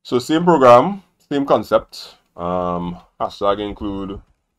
So same program, same concept. Hashtag include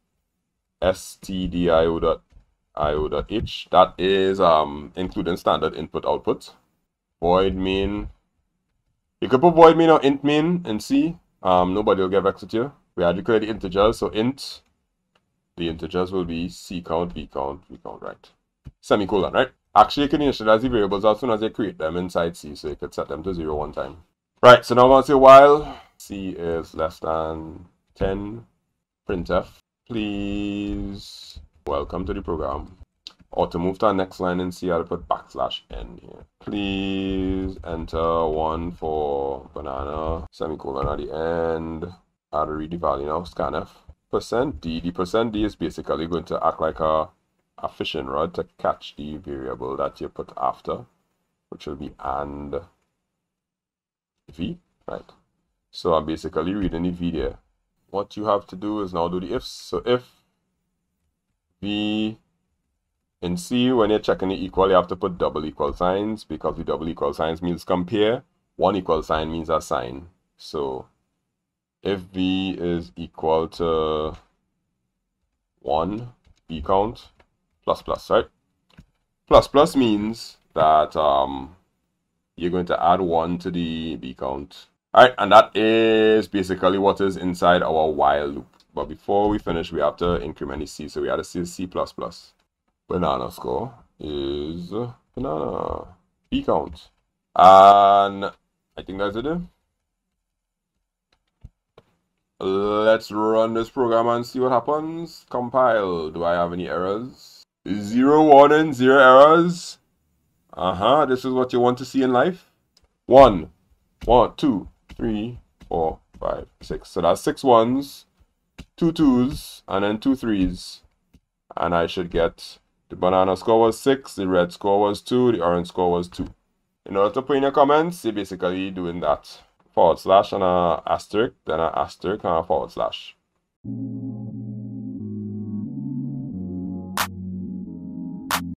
stdio.io.h. That is including standard input output. Void main. You could put void main or int main in C. Nobody will get vexed with you. We had declared the integers, so int. The integers will be C count, V count, V count, right? Semicolon, right? Actually, you can initialize the variables as soon as you create them inside C, so you could set them to 0 one time. Right, so now I'm going to say while C is less than 10, printf, please welcome to the program. Or to move to our next line in C, I'll put \n here. Please enter 1 for banana, semicolon at the end. I'll read the value now, scanf. %d, the %d is basically going to act like a fishing rod to catch the variable that you put after, which will be and v, right? So I'm basically reading the v there. What you have to do is now do the ifs. So if v in C, when you're checking the equal, you have to put double equal signs, because the double equal signs means compare. One equal sign means a sign. So if v is equal to 1, v count, plus plus, right? Plus plus means that you're going to add 1 to the v count. Alright, and that is basically what is inside our while loop. But before we finish, we have to increment the C. So we have to say C++. Banana score is banana, v count. And I think that's it. Let's run this program and see what happens. Compile. Do I have any errors? 0 warning, 0 errors. This is what you want to see in life. 1, 2, 3, 4, 5, 6. So that's 6 ones, 2 twos, and then 2 threes. And I should get the banana score was 6, the red score was 2, the orange score was 2. In order to put in your comments, you're basically doing that. / and a asterisk, then an asterisk and a /.